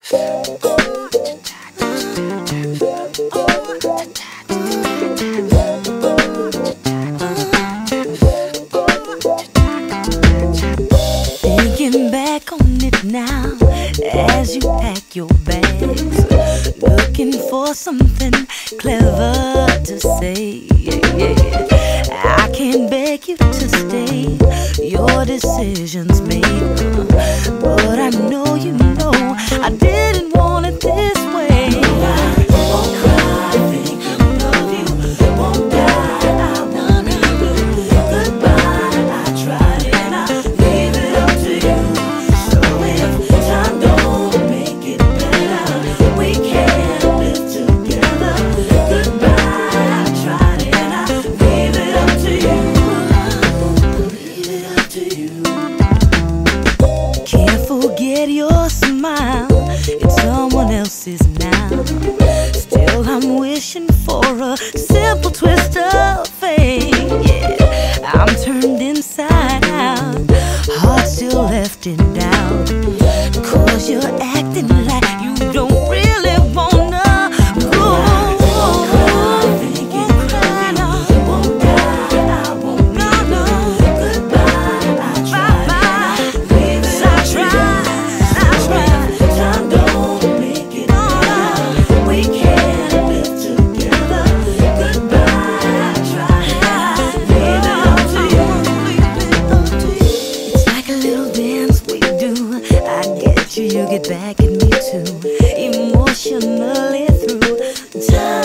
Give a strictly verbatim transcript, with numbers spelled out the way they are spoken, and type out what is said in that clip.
Thinking back on it now, as you pack your bags, looking for something clever to say. Yeah, yeah. I can't beg you to stay, your decision's made, uh, but I know you know I didn't want it this way. I won't cry thinking of you, won't die, I won't leave you. Goodbye, I tried and I leave it up to you. So if time don't make it better, we can't live together. Goodbye, I tried and I leave it up to you. Leave it up to you. Can't forget your smile, it's someone else's now. Still I'm wishing for a simple twist of fate. Yeah, I'm turned inside out, heart still left in doubt, 'cause you're acting like you don't really wanna go. You get back at me too, emotionally through time.